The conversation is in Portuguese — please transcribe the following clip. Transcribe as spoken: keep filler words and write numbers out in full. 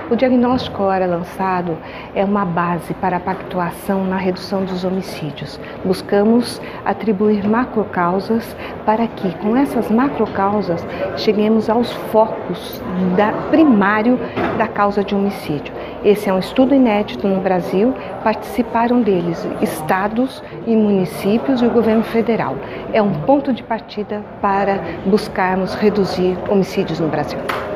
O diagnóstico agora lançado é uma base para a pactuação na redução dos homicídios. Buscamos atribuir macrocausas para que, com essas macrocausas, cheguemos aos focos da, primário da causa de homicídio. Esse é um estudo inédito no Brasil, participaram deles estados e municípios e o governo federal. É um ponto de partida para buscarmos reduzir homicídios no Brasil.